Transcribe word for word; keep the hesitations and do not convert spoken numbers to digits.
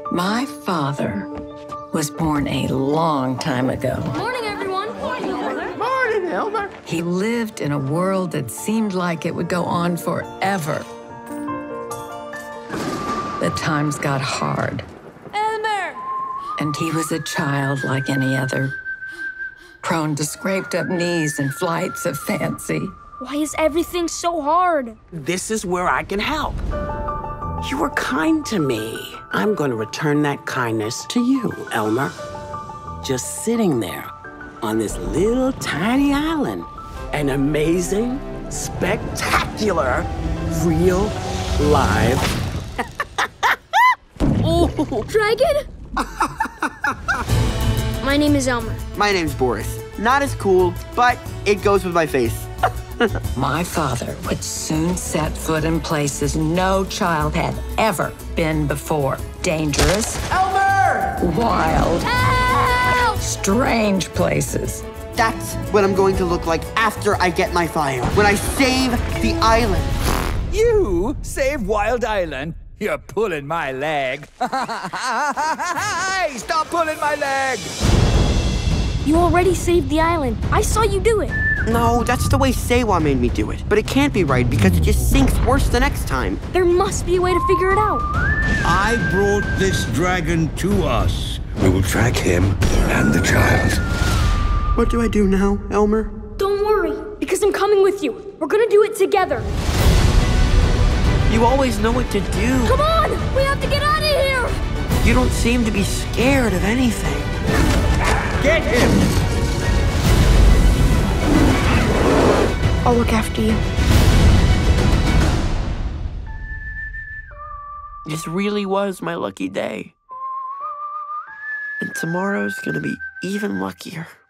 My father was born a long time ago. Morning, everyone. Morning, Elmer. Morning, Elmer. He lived in a world that seemed like it would go on forever. The times got hard. Elmer! And he was a child like any other, prone to scraped-up knees and flights of fancy. Why is everything so hard? This is where I can help. You were kind to me. I'm going to return that kindness to you, Elmer. Just sitting there on this little tiny island. An amazing, spectacular, real, live... Oh, dragon? My name is Elmer. My name's Boris. Not as cool, but it goes with my face. My father would soon set foot in places no child had ever been before. Dangerous. Elmer! Wild. Help! Strange places. That's what I'm going to look like after I get my fire. When I save the island. You save Wild Island? You're pulling my leg. Hey, stop pulling my leg! You already saved the island. I saw you do it. No, that's the way Sewa made me do it. But it can't be right because it just sinks worse the next time. There must be a way to figure it out. I brought this dragon to us. We will track him and the child. What do I do now, Elmer? Don't worry, because I'm coming with you. We're gonna do it together. You always know what to do. Come on! We have to get out of here! You don't seem to be scared of anything. Get him! I'll look after you. This really was my lucky day. And tomorrow's gonna be even luckier.